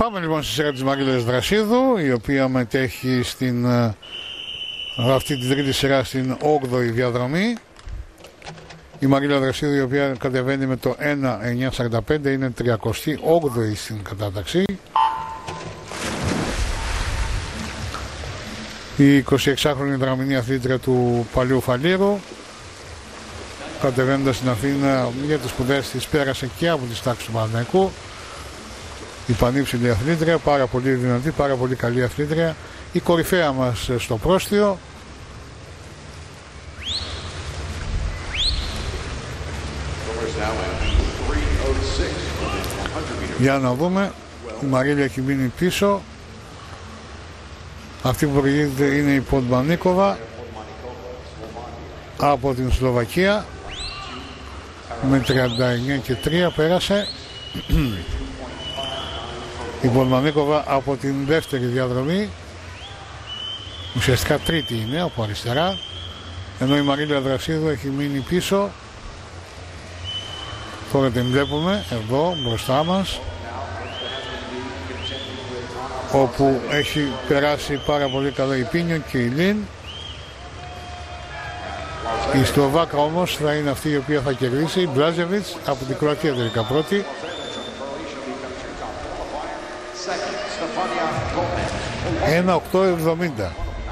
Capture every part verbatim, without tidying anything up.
Πάμε λοιπόν στη σειρά της Μαρίλας Δρασίδου, η οποία μετέχει στην, αυτή την τρίτη σειρά στην όγδοη διαδρομή. Η Μαρίλα Δρασίδου, η οποία κατεβαίνει με το ένα εννιά σαράντα πέντε, είναι τριακοστή όγδοη στην κατάταξη. Η εικοσιεξάχρονη δραμηνή αθλήτρια του Παλαιού Φαλήρου, κατεβαίνοντας στην Αθήνα για τις σπουδές της, πέρασε και από τις τάξεις του Παναθηναϊκού. Η πανύψηλη αθλήτρια, πάρα πολύ δυνατή, πάρα πολύ καλή αθλήτρια, η κορυφαία μας στο πρόστιο. Για να δούμε, η Μαρίλια έχει μείνει πίσω. Αυτή που προηγείται είναι η Ποντμανίκοβα από την Σλοβακία, με τριάντα εννιά και τρία πέρασε. Η Ποντμανίκοβα από την δεύτερη διαδρομή, ουσιαστικά τρίτη είναι από αριστερά, ενώ η Μαρίλα Δρασίδου έχει μείνει πίσω. Τώρα την βλέπουμε εδώ μπροστά μας, όπου έχει περάσει πάρα πολύ καλά η Πίνιο και η Λίν. Η Σλοβάκα όμως θα είναι αυτή η οποία θα κερδίσει, η Μπλάζεβιτς από την Κροατία τελικά πρώτη. ένα οκτώ εβδομήντα.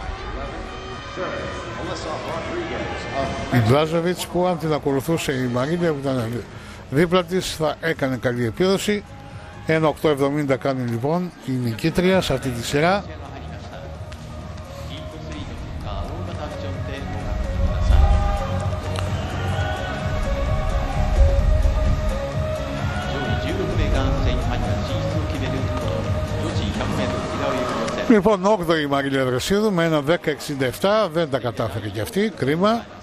Η Μπλάζεβιτς, που αν την ακολουθούσε η Μαρίλια που ήταν δίπλα της, θα έκανε καλή επίδοση. ένα οκτώ εβδομήντα κάνει λοιπόν η νικήτρια σε αυτή τη σειρά. Λοιπόν, όγδοη η Μαρίλια Δρασίδου με ένα δέκα εξήντα επτά, δεν τα κατάφερε κι αυτή, κρίμα.